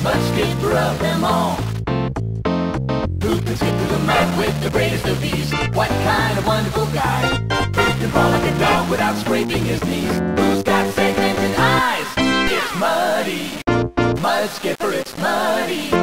Mud skipper of them all. Who can skip through the mud with the greatest of ease? What kind of wonderful guy? Who can crawl like a dog without scraping his knees? Who's got segmented eyes? It's Muddy. Mud skipper, it's Muddy.